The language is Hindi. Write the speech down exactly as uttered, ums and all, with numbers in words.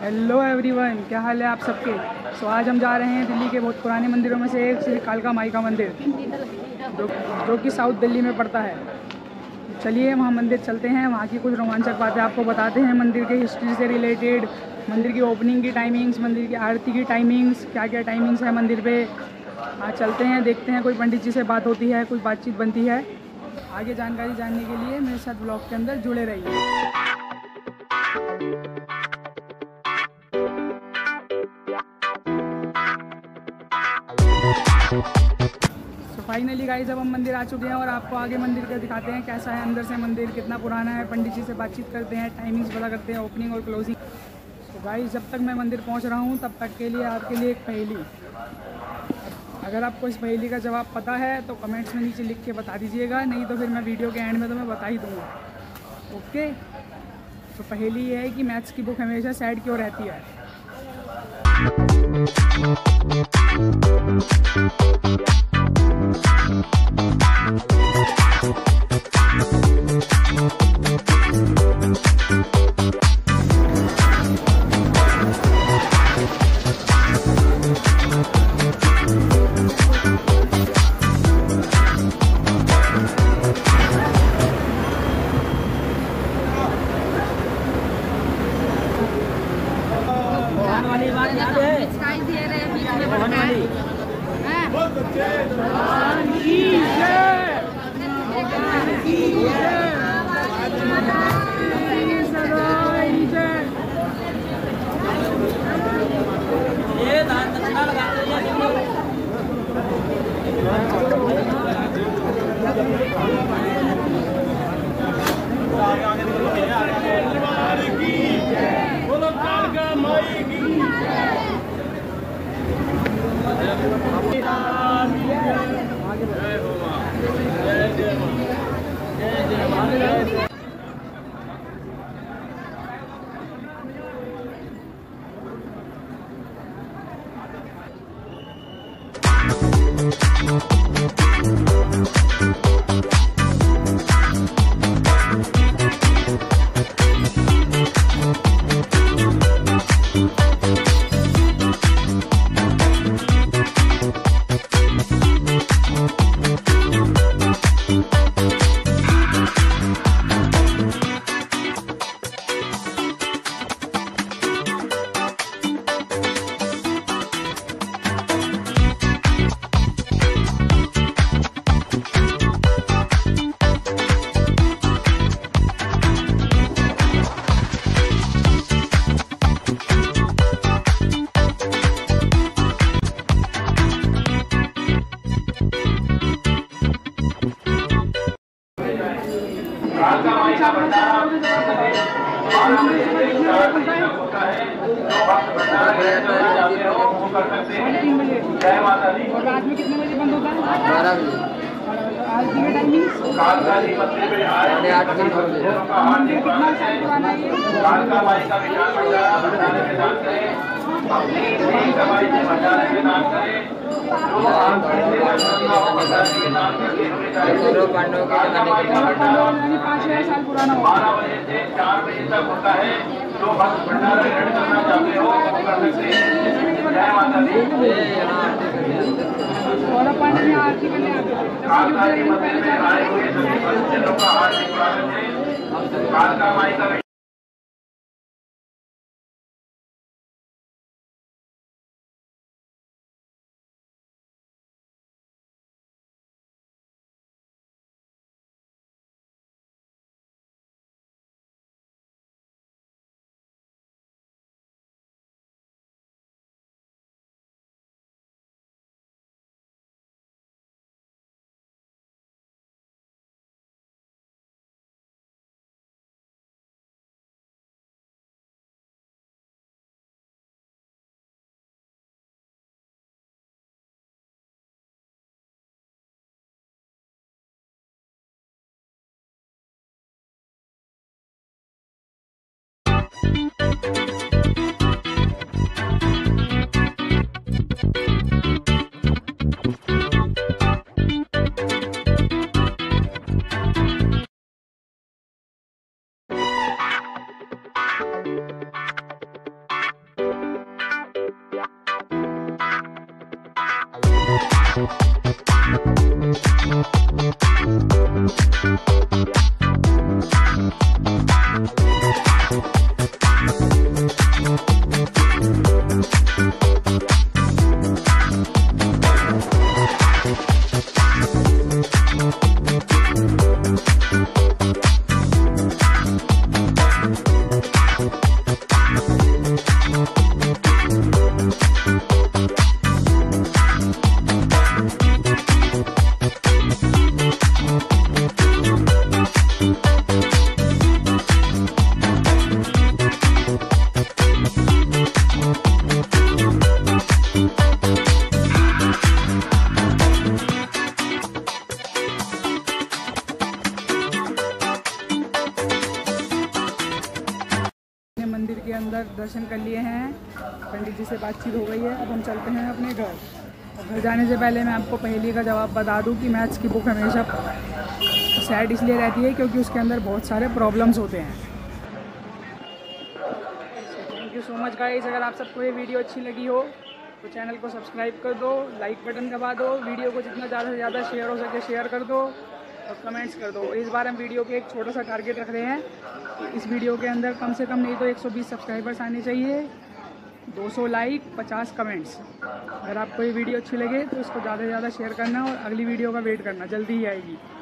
हेलो एवरीवन, क्या हाल है आप सबके। सो आज हम जा रहे हैं दिल्ली के बहुत पुराने मंदिरों में से एक श्री कालका माई का मंदिर, जो जो कि साउथ दिल्ली में पड़ता है। चलिए वहाँ मंदिर चलते हैं, वहाँ की कुछ रोमांचक बातें आपको बताते हैं, मंदिर के हिस्ट्री से रिलेटेड, मंदिर की ओपनिंग की टाइमिंग्स, मंदिर की आरती की टाइमिंग्स, क्या क्या टाइमिंग्स है मंदिर पे। आज चलते हैं, देखते हैं कोई पंडित जी से बात होती है, कुछ बातचीत बनती है। आगे जानकारी जानने के लिए मेरे साथ ब्लॉग के अंदर जुड़े रहिए। तो फाइनली गाइस अब हम मंदिर आ चुके हैं और आपको आगे मंदिर का दिखाते हैं कैसा है अंदर से मंदिर, कितना पुराना है। पंडित जी से बातचीत करते हैं, टाइमिंग्स पता करते हैं, ओपनिंग और क्लोजिंग। तो गाइस जब तक मैं मंदिर पहुंच रहा हूं तब तक के लिए आपके लिए एक पहेली। अगर आपको इस पहेली का जवाब पता है तो कमेंट्स में नीचे लिख के बता दीजिएगा, नहीं तो फिर मैं वीडियो के एंड में तो मैं बता ही दूँगा। ओके, तो पहेली ये है कि मैथ्स की बुक हमेशा साइड क्यों रहती है। कालका माई का भंडारा जय माता दी। और रात में कितने बजे बंद होता है? बारह बजे। आज की टाइमिंग कालका जी मंदिर में आए आठ बजे। कितना साल पुराना है ये? कालका माई का विशाल भंडारा भंडारे में दान करें, अपनी पूरी कमाई से भंडारे में दान करें, जो आप भंडारे में दान करके हमें पांडवों के जमाने के पाँच छः साल पुराना होगा। बारह बजे से चार बजे तक होता है। जो भक्त भंडारा ग्रहण करना चाहते हो वो कर सकते हैं। जय माता दी। और पांडव में आरती करने आते थे। कालका जी मंदिर में आए हुए सभी भक्तजनों का हार्दिक स्वागत है। कालका माई का मंदिर के अंदर दर्शन कर लिए हैं, पंडित जी से बातचीत हो गई है। अब हम चलते हैं अपने घर। और घर जाने से पहले मैं आपको पहेली का जवाब बता दूं कि मैथ्स की बुक हमेशा सैड इसलिए रहती है क्योंकि उसके अंदर बहुत सारे प्रॉब्लम्स होते हैं। Thank you so much guys. अगर आप सबको ये वीडियो अच्छी लगी हो तो चैनल को सब्सक्राइब कर दो, लाइक बटन दबा दो, वीडियो को जितना ज़्यादा से ज़्यादा शेयर हो सके शेयर कर दो और कमेंट्स कर दो। इस बार हम वीडियो के एक छोटा सा टारगेट रख रहे हैं। इस वीडियो के अंदर कम से कम नहीं तो एक सौ बीस सब्सक्राइबर्स आने चाहिए, दो सौ लाइक, पचास कमेंट्स। अगर आपको ये वीडियो अच्छी लगे तो इसको ज़्यादा से ज़्यादा शेयर करना और अगली वीडियो का वेट करना, जल्दी ही आएगी।